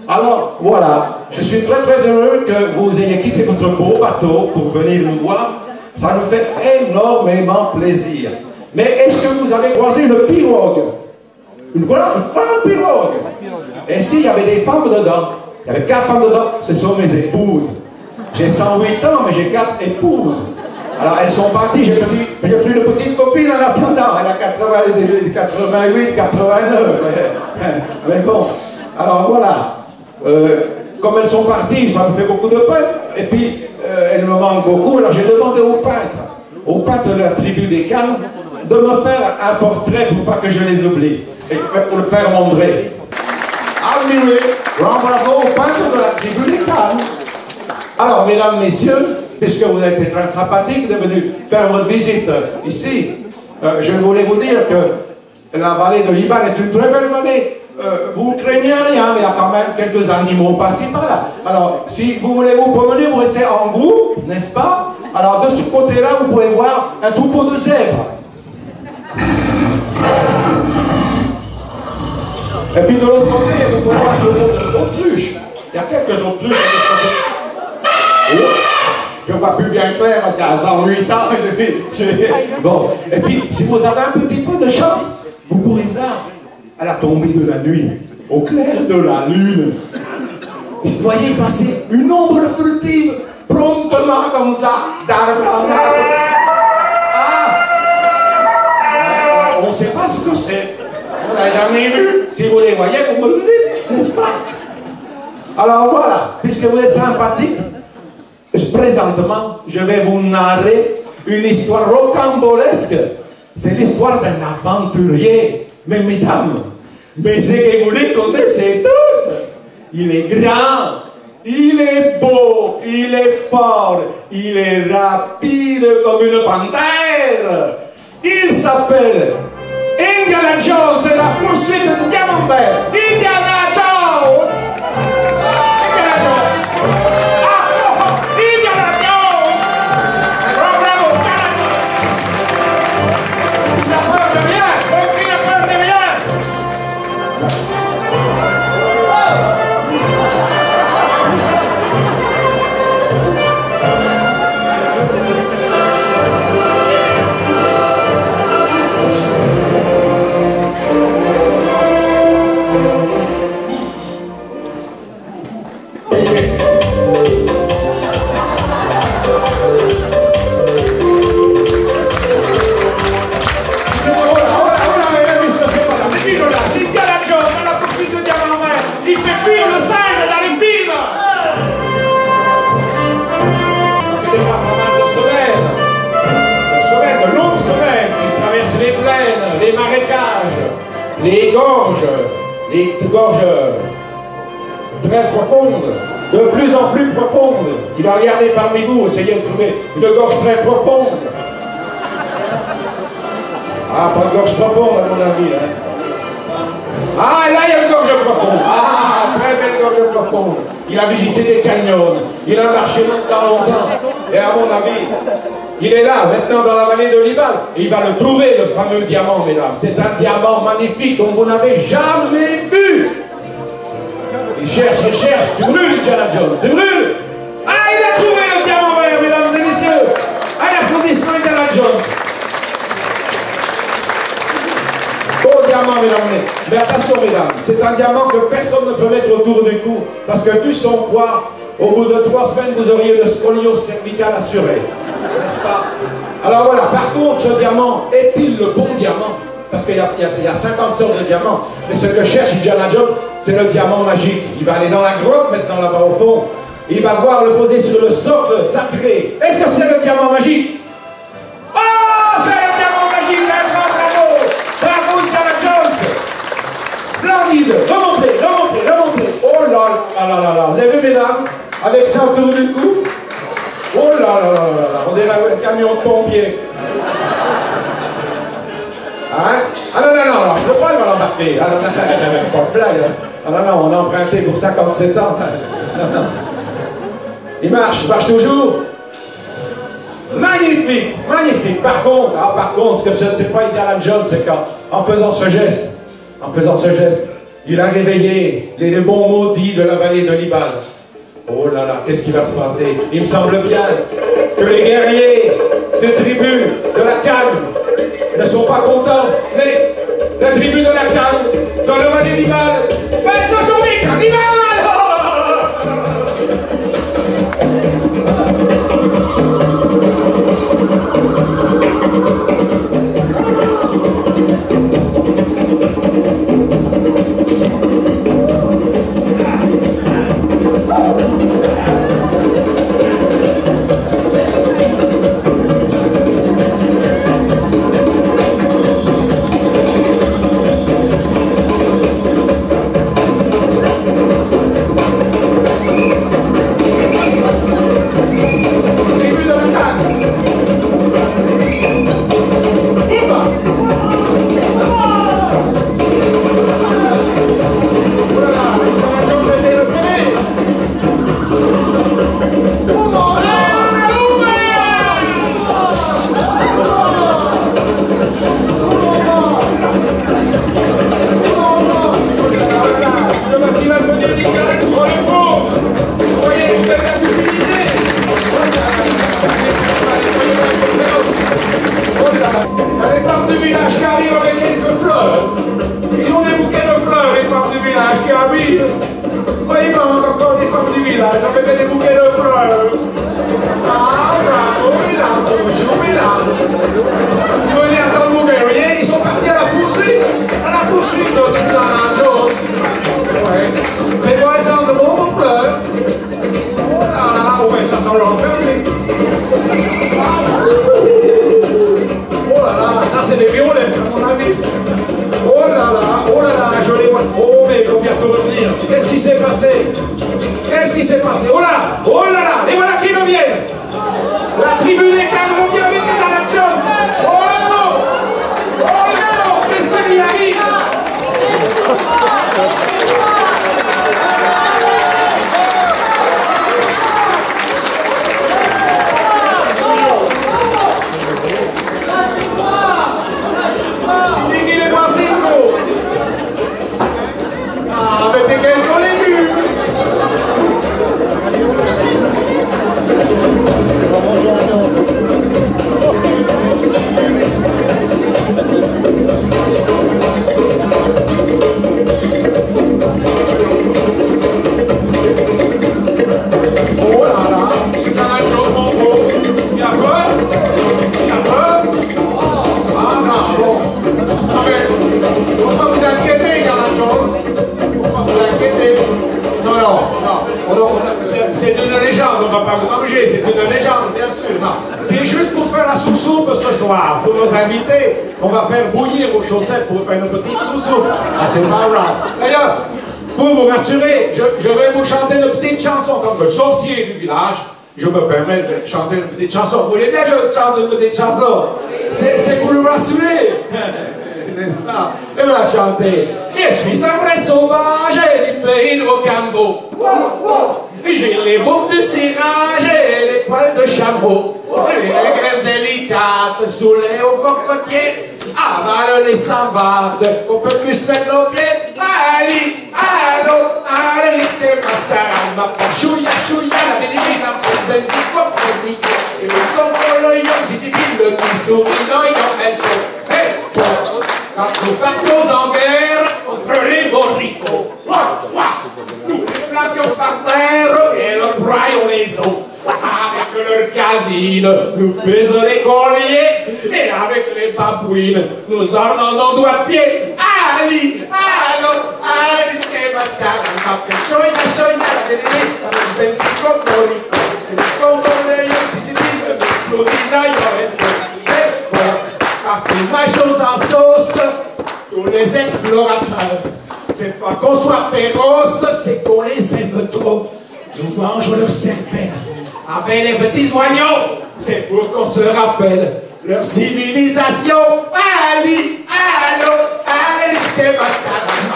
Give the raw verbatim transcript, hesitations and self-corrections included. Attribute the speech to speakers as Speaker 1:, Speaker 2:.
Speaker 1: Alors, voilà, je suis très très heureux que vous ayez quitté votre beau bateau pour venir nous voir. Ça nous fait énormément plaisir. Mais est-ce que vous avez croisé une pirogue? Une grande, une grande pirogue. Et si, il y avait des femmes dedans. Il y avait quatre femmes dedans. Ce sont mes épouses. J'ai cent huit ans, mais j'ai quatre épouses. Alors, elles sont parties. J'ai plus, j'ai plus de petite copine en attendant. Elle a quatre-vingt-huit, quatre-vingt-neuf. Mais bon, alors voilà. Euh, comme elles sont parties, ça me fait beaucoup de peine. Et puis, euh, elles me manquent beaucoup. Alors, j'ai demandé au peintre, au peintre de la tribu des Cannes, de me faire un portrait pour pas que je les oublie. Et pour le faire montrer. Admirez, grand bravo au peintre de la tribu des Cannes. Alors, mesdames, messieurs, puisque vous avez été très sympathiques de venir faire votre visite ici, euh, je voulais vous dire que la vallée de Liban est une très belle vallée. Euh, vous craignez rien, mais il y a quand même quelques animaux par-ci par-là. Alors, si vous voulez vous promener, vous restez en groupe, n'est-ce pas? Alors, de ce côté-là, vous pourrez voir un troupeau de zèbres. Et puis de l'autre côté, vous pouvez voir de l'autruche. Il y a quelques autruches de ce côté. Oh, je ne vois plus bien clair parce qu'à cent huit ans, je, je, bon. Et puis, si vous avez un petit peu de chance, vous pourrez voir à la tombée de la nuit, au clair de la lune, vous voyez passer une ombre furtive, promptement comme ça, d'arbre en arbre. Ah! On ne sait pas ce que c'est. On n'a jamais vu. Si vous les voyez, vous me le dites, n'est-ce pas? Alors voilà, puisque vous êtes sympathique, présentement, je vais vous narrer une histoire rocambolesque. C'est l'histoire d'un aventurier. Mais mesdames, mais c'est que vous les connaissez tous. Il est grand, il est beau, il est fort, il est rapide comme une panthère. Il s'appelle Indiana Jones et la poursuite de Diamant Vert. Indiana Jones! Indiana Jones! Ah, oh, oh, Indiana Jones! Bravo, bravo, Indiana Jones! Il n'a peur de rien! Il n'a peur de rien! Les gorges, les gorges très profondes, de plus en plus profondes. Il va regarder parmi vous, essayez de trouver une gorge très profonde. Ah, pas de gorge profonde à mon avis. Hein. Ah, là il y a une gorge profonde. Ah, très belle gorge profonde. Il a visité des canyons, il a marché longtemps, longtemps. Et à mon avis, il est là, maintenant dans la vallée de Liban. Et il va le trouver, le fameux diamant, mesdames. C'est un diamant magnifique, comme vous n'avez jamais vu. Il cherche, il cherche. Tu brûles, Indiana Jones. Tu brûles. Ah, il a trouvé le diamant vert, mesdames et messieurs. Un applaudissement, Indiana Jones. Beau diamant, mesdames. Mais attention, mesdames. C'est un diamant que personne ne peut mettre autour du cou. Parce que vu son poids, au bout de trois semaines, vous auriez une scoliose cervicale assurée. Alors voilà, par contre, ce diamant, est-il le bon diamant? Parce qu'il y, y, y a cinquante sortes de diamants. Mais ce que cherche Indiana Jones, c'est le diamant magique. Il va aller dans la grotte, maintenant là-bas au fond. Il va voir le poser sur le socle sacré. Est-ce que c'est le diamant magique? Oh, c'est le diamant magique! Bravo, bravo, Indiana Jones! Splendide! Remontez, remontez, remontez! Oh là là là là! Vous avez vu, mesdames? Avec ça autour du cou? Oh là là là là là, on dirait un camion de pompiers. Hein? Ah non, non, non, je ne peux pas l'embarquer. Ah non, non, non, pas de blague. Ah non, non, on a emprunté pour cinquante-sept ans. Non, non. Il marche, il marche toujours. Magnifique, magnifique. Par contre, ah, par contre, que ce n'est pas Indiana Jones, c'est qu'en en faisant ce geste, en faisant ce geste, Il a réveillé les bons maudits de la vallée de Libal. Oh là là, qu'est-ce qui va se passer? Il me semble bien que les guerriers de tribu de la Cannes ne sont pas contents, mais la tribu de la Cannes, dans le vallée de Libal, ben, ils sont tombés cannibales! Qu'est-ce qui s'est passé? Qu'est-ce qui s'est passé? Oh là! Oh là là! Les voilà qui reviennent! La tribu des Cannes revient avec Indiana Jones! Oh non! Oh non! Qu'est-ce qu'il arrive? Il dit qu'il est passé, gros! Ah, mais t'es quel qu'on l'ait vu! Oh là là! Il y a un jour, mon gros! Il y a peur? Il y a peur? Ah non, bon! Ah mais, faut pas vous inquiéter, Indiana Jones! Faut pas vous inquiéter! Non, non, non! C'est une légende, on va pas vous manger, c'est une légende, bien sûr! Non! C'est juste pour faire la sous-soupe ce soir, pour nos invités! On va faire bouillir vos chaussettes pour faire une petite sous-soupe! Ah, c'est pas grave! D'ailleurs, pour vous rassurer, je, je vais vous chanter une petite chanson comme le sorcier du village. Je me permets de chanter une petite chanson. Vous voulez bien que je chante une petite chanson? C'est pour vous rassurer, n'est-ce pas? Et me la chanter. Je suis un vrai sauvage du pays de Rocambeau. J'ai les boucles de cirage et les poils de chameau. Les graisses délicates sous les hauts cocotiers. Avale les savates qu'on peut plus mettre nos pieds. Ali, allo, allez, liste mascara, ma chouïa, chouïa, la bénédicte, la belle du pop, et le combo, le yon, si c'est le qui sourit, le yon, elle peut, hey, quand nous partons en guerre contre les moricots, nous les plaquions par terre et leur broyons les os. Avec leurs cabines, nous faisons les colliers, et avec les babouines, nous ornons nos doigts de pied. Ali, allo, allez, c'est mascara, ma choïa, choïa, la bénédicte, la belle du pop, et le combo, le yon, si c'est le qui sourit, le yon, elle peut, car tout ma chose en sauce, tous les explorateurs, c'est pas qu'on soit féroce, c'est qu'on les aime trop. Nous mangeons leur cervelle avec les petits oignons, c'est pour qu'on se rappelle leur civilisation. Ali, allo, allez, c'est ma